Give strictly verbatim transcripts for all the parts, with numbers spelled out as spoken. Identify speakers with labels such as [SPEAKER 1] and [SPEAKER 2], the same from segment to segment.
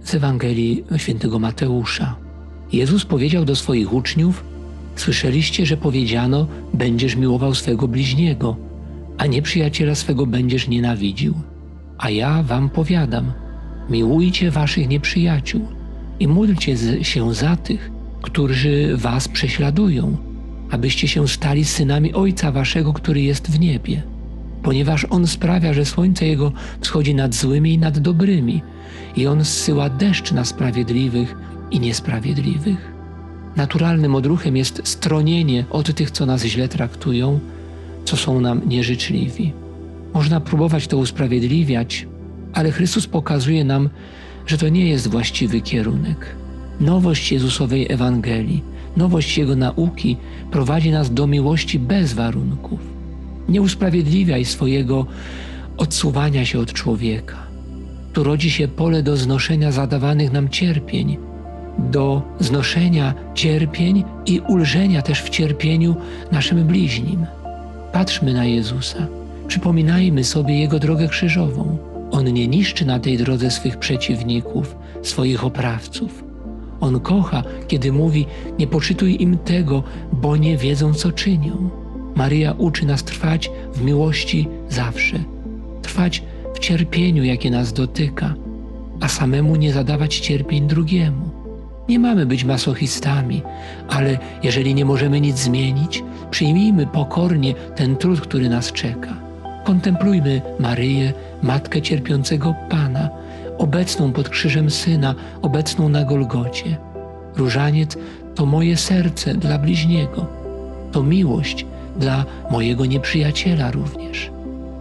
[SPEAKER 1] z Ewangelii świętego Mateusza. Jezus powiedział do swoich uczniów: słyszeliście, że powiedziano, będziesz miłował swego bliźniego, a nieprzyjaciela swego będziesz nienawidził. A ja wam powiadam, miłujcie waszych nieprzyjaciół i módlcie się za tych, którzy was prześladują, abyście się stali synami Ojca waszego, który jest w niebie. Ponieważ On sprawia, że słońce Jego wschodzi nad złymi i nad dobrymi, i On zsyła deszcz na sprawiedliwych i niesprawiedliwych. Naturalnym odruchem jest stronienie od tych, co nas źle traktują, co są nam nieżyczliwi. Można próbować to usprawiedliwiać, ale Chrystus pokazuje nam, że to nie jest właściwy kierunek. Nowość Jezusowej Ewangelii, nowość Jego nauki prowadzi nas do miłości bez warunków. Nie usprawiedliwiaj swojego odsuwania się od człowieka. Tu rodzi się pole do znoszenia zadawanych nam cierpień, do znoszenia cierpień i ulżenia też w cierpieniu naszym bliźnim. Patrzmy na Jezusa, przypominajmy sobie Jego drogę krzyżową. On nie niszczy na tej drodze swych przeciwników, swoich oprawców. On kocha, kiedy mówi: nie poczytuj im tego, bo nie wiedzą, co czynią. Maryja uczy nas trwać w miłości zawsze, trwać w cierpieniu, jakie nas dotyka, a samemu nie zadawać cierpień drugiemu. Nie mamy być masochistami, ale jeżeli nie możemy nic zmienić, przyjmijmy pokornie ten trud, który nas czeka. Kontemplujmy Maryję, Matkę cierpiącego Pana, obecną pod krzyżem Syna, obecną na Golgocie. Różaniec to moje serce dla bliźniego, to miłość dla mojego nieprzyjaciela również.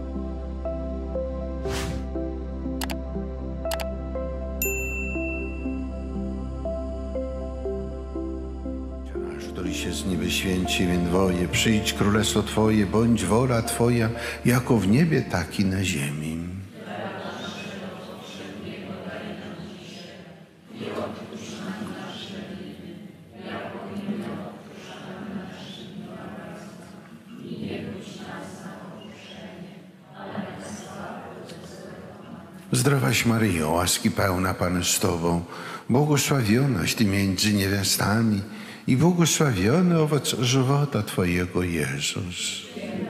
[SPEAKER 2] Aż doli się z niby święci imię Twoje, przyjdź królestwo Twoje, bądź wola Twoja, jako w niebie, tak i na ziemi. Zdrowaś Maryjo, łaski pełna Pan z Tobą, błogosławionaś Ty między niewiastami i błogosławiony owoc żywota Twojego, Jezus.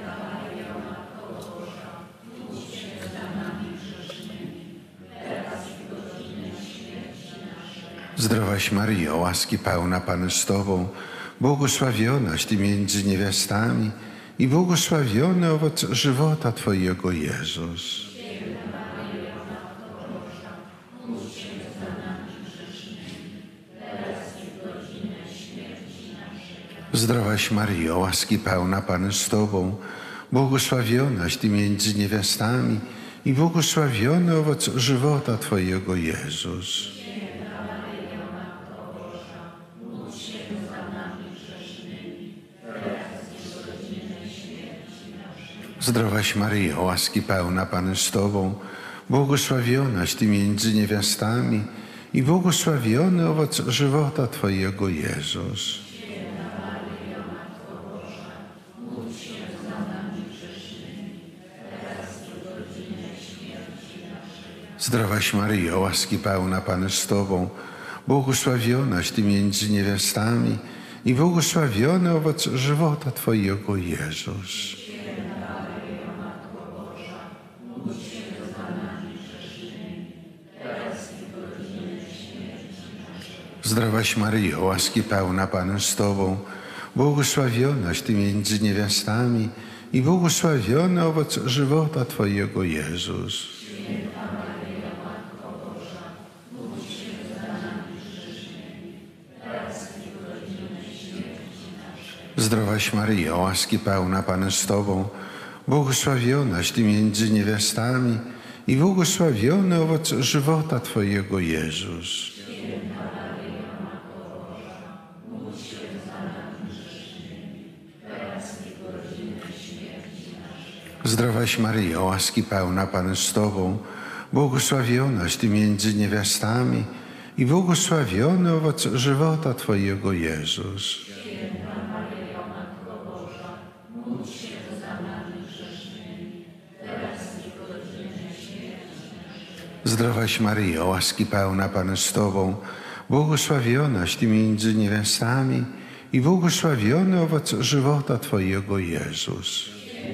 [SPEAKER 2] Zdrowaś Maryjo, łaski pełna Pan z Tobą, błogosławionaś Ty między niewiastami i błogosławiony owoc żywota Twojego, Jezus. Zdrowaś Maryjo, łaski pełna Pan z Tobą, błogosławionaś Ty między niewiastami i błogosławiony owoc żywota Twojego, Jezus. Zdrowaś Maryjo, łaski pełna Pan z Tobą, błogosławionaś Ty między niewiastami i błogosławiony owoc żywota Twojego, Jezus. Zdrowaś Maryjo, łaski pełna Pan z Tobą, błogosławionaś Ty między niewiastami i błogosławiony owoc żywota Twojego, Jezus. Zdrowaś Maryjo, łaski pełna Pan z Tobą, błogosławionaś Ty między niewiastami i błogosławiony owoc żywota Twojego, Jezus. Zdrowaś Maryjo, łaski pełna Pan z Tobą, błogosławionaś Ty między niewiastami i błogosławiony owoc żywota Twojego, Jezus. Zdrowaś Maryjo, łaski pełna Pan z Tobą, błogosławionaś Ty między niewiastami i błogosławiony owoc żywota Twojego, Jezus. Zdrowaś Maryjo, łaski pełna Pan z Tobą, błogosławionaś Ty między niewiastami i błogosławiony owoc żywota Twojego Jezus.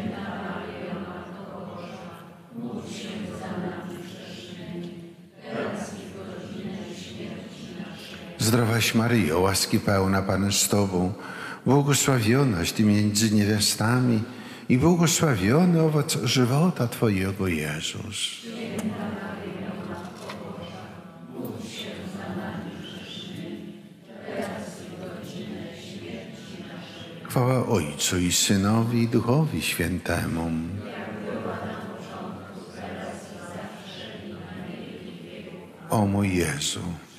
[SPEAKER 2] Zdrowaś Maryjo, łaski pełna Pan z Tobą, błogosławionaś Ty między niewiastami i błogosławiony owoc żywota Twojego Jezus. Chwała Ojcu i Synowi i Duchowi Świętemu. O mój Jezu,